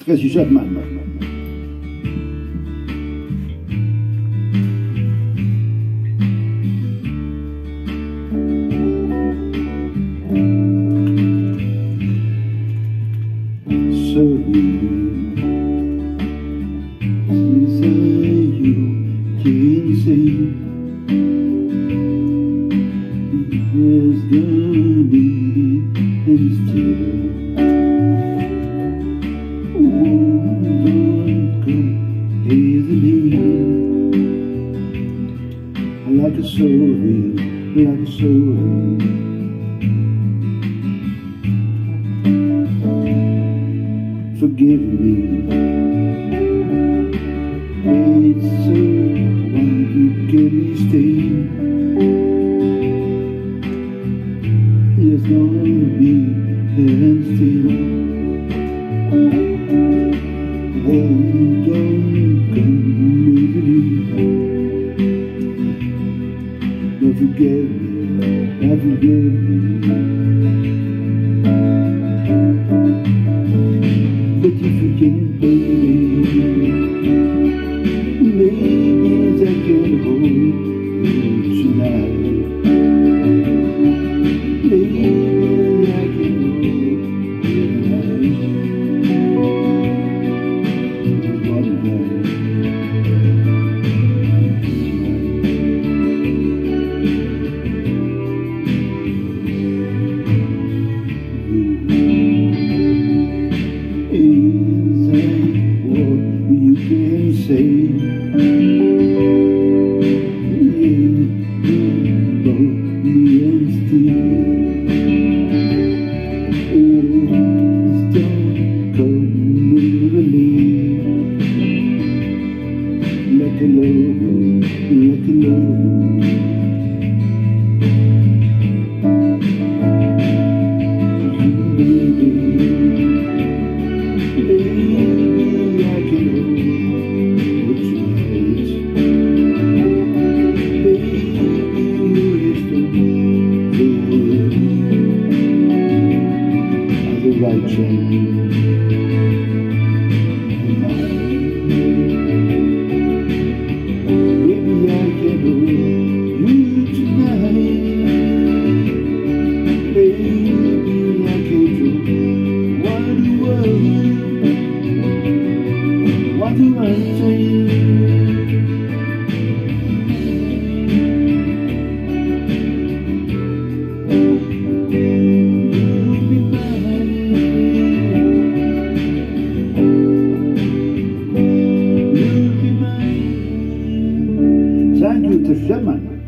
Tracy Chapman. So you can say there's gonna be and still don't come easily, like a story, like a story. Forgive me, it's so why you give me stay. There's gonna be and still don't come easily. Don't forget me, don't forgive me. But if you can, baby, maybe I can hold you tonight. Maybe I can hold you tonight. One night. You can say about me and still don't come easily, like a love, like a love. Right train. Maybe I can hold you tonight. Maybe I can do what do I say? Thank you, Tracy Chapman.